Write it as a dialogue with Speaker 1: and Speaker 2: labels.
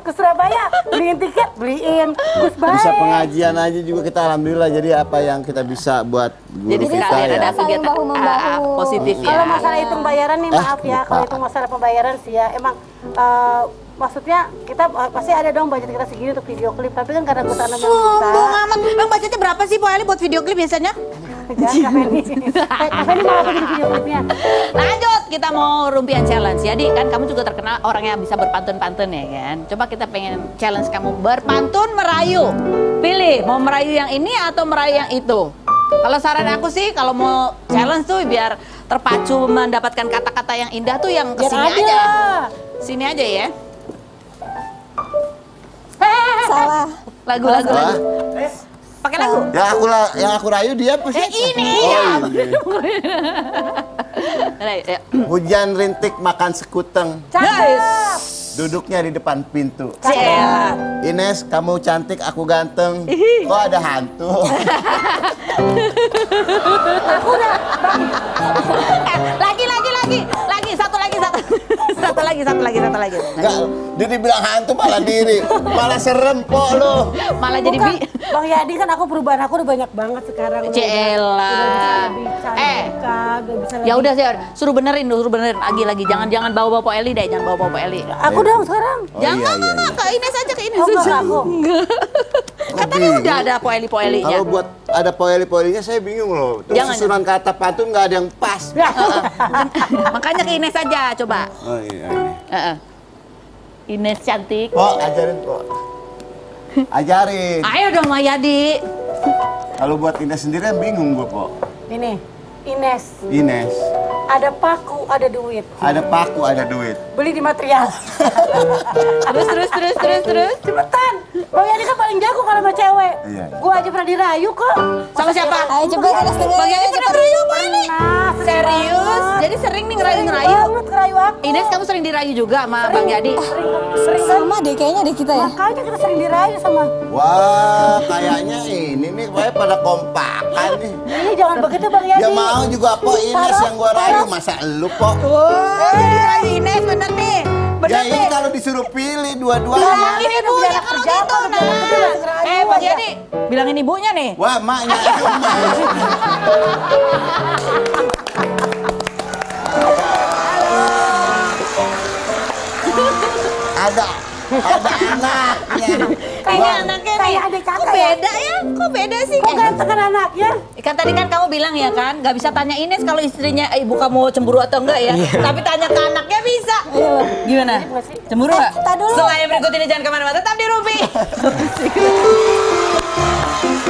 Speaker 1: ke Surabaya, beliin tiket, beliin. Gus baik.
Speaker 2: Bisa pengajian aja juga kita alhamdulillah. Jadi apa yang kita bisa buat guru
Speaker 3: Jadi
Speaker 2: kita
Speaker 3: sekalian
Speaker 2: ya.
Speaker 3: ada kegiatan positif ya.
Speaker 1: Kalau masalah hitung bayaran nih, maaf ya. Kalau hitung masalah pembayaran sih ya, emang maksudnya kita pasti ada dong budget kita segini untuk video klip. Tapi kan karena gue tanam yang minta.
Speaker 4: Sombong amat. Bang budgetnya berapa sih Po Eli buat video klip biasanya?
Speaker 1: Jangan Kak Feni mau aku jadi video klipnya.
Speaker 3: Lanjut, kita mau rumpian challenge. Jadi kan kamu juga terkenal orang yang bisa berpantun-pantun ya kan. Coba kita pengen challenge kamu berpantun merayu. Pilih mau merayu yang ini atau merayu yang itu. Kalau saran aku sih kalau mau challenge tuh biar terpacu mendapatkan kata-kata yang indah tuh yang kesini aja. Sini aja ya.
Speaker 4: Salah.
Speaker 3: Lagu-lagu. Pakai lagu.
Speaker 2: Yang aku rayu dia apa sih?
Speaker 3: Ini
Speaker 2: Oh,
Speaker 3: ya.
Speaker 2: Hujan rintik makan sekuteng.
Speaker 1: Cakep.
Speaker 2: Duduknya di depan pintu.
Speaker 3: Cel.
Speaker 2: Ines, kamu cantik, aku ganteng. Kok ada hantu?
Speaker 3: Lagi, satu lagi.
Speaker 2: Enggak, dia dibilang hantu malah diri. Malah serem kok lo.
Speaker 3: Malah jadi
Speaker 1: Bang Yadi kan aku perubahan aku udah banyak banget sekarang.
Speaker 3: Cela. Ya udah sih, suruh benerin lagi. Jangan bawa-bawa Po Eli deh, jangan bawa-bawa Po Eli.
Speaker 1: Aku dong sekarang.
Speaker 3: Jangan, ke Ines aja, ke Ines
Speaker 1: Oh,
Speaker 3: aja.
Speaker 1: aku.
Speaker 3: Kan tadi udah ada Po Eli-nya.
Speaker 2: Kalau buat ada poeli-poelinya saya bingung loh. Terus
Speaker 3: Jangan,
Speaker 2: susunan kata pantun nggak ada yang pas.
Speaker 3: Makanya ke Ines aja, coba.
Speaker 2: Oh iya.
Speaker 3: Ines cantik.
Speaker 2: Kok ajarin kok. Ajarin.
Speaker 3: Ayo dong Mayadi.
Speaker 2: Kalau buat Ines sendiri kan bingung gue kok.
Speaker 1: Ini, Ines.
Speaker 2: Ines,
Speaker 1: Ada paku, ada duit.
Speaker 2: ada paku, ada duit.
Speaker 1: Beli di material.
Speaker 3: Terus.
Speaker 1: Cepetan. Bang Yadi kan paling jago kalau sama cewek.
Speaker 2: Iya.
Speaker 1: Gua aja pernah dirayu kok.
Speaker 3: Sama siapa?
Speaker 4: Ayo coba kita setengah.
Speaker 3: Bang Yadi pernah ngerayu apa ini?
Speaker 1: Nah,
Speaker 3: Serius? Jadi sering nih ngerayu?
Speaker 1: banget ngerayu aku.
Speaker 3: Ines, kamu sering dirayu juga sama Bang Yadi?
Speaker 1: Sering
Speaker 4: Sama deh kayaknya deh kita ya.
Speaker 1: Makanya kita sering dirayu sama.
Speaker 2: Wah, kayaknya ini nih kayak pada kompakan nih.
Speaker 1: Ini jangan begitu Bang Yadi.
Speaker 2: Dia mau juga kok Ines yang gua rayu, masa elu kok.
Speaker 3: Wah, dirayu Ines bener nih.
Speaker 2: Ya ini kalau disuruh pilih dua-duanya.
Speaker 3: Bilangin ibunya kalau gitu, nah. Bang Yadi, bilangin ibunya nih.
Speaker 2: Wah, maknya. Ada anaknya.
Speaker 3: Kayaknya anaknya nih.
Speaker 1: Kayak adik kakak
Speaker 3: Kok beda ya? Kok beda sih?
Speaker 1: Kok ganteng kan anaknya?
Speaker 3: Kan tadi kan kamu bilang ya kan, nggak bisa tanya Ines kalau istrinya ibu kamu cemburu atau enggak ya. Tapi tanya ke anaknya bisa. Gimana? Cemburu nggak?
Speaker 4: Tar dulu.
Speaker 3: Setelah yang berikut ini jangan kemana-mana, tetap di Rumpi.